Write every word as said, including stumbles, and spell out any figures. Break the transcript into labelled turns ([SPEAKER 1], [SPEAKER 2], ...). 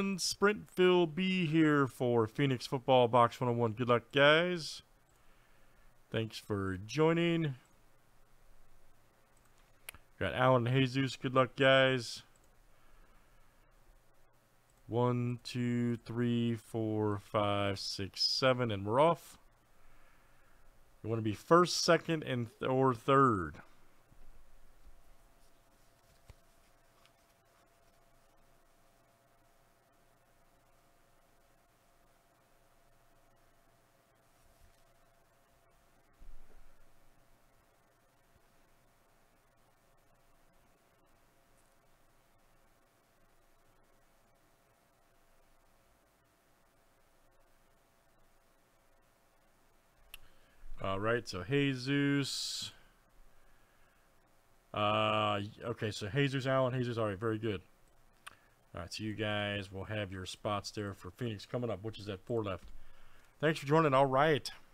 [SPEAKER 1] one, Sprint Phil B here for Phoenix Football Box one oh one. Good luck, guys. Thanks for joining. Got Alan and Jesus. Good luck, guys. One, two, three, four, five, six, seven, and we're off. You want to be first, second, and th or third. All right, so Jesus. Uh, okay, so Jesus, Allen, Jesus. All right, very good. All right, so you guys will have your spots there for Phoenix coming up, which is at four left. Thanks for joining. All right.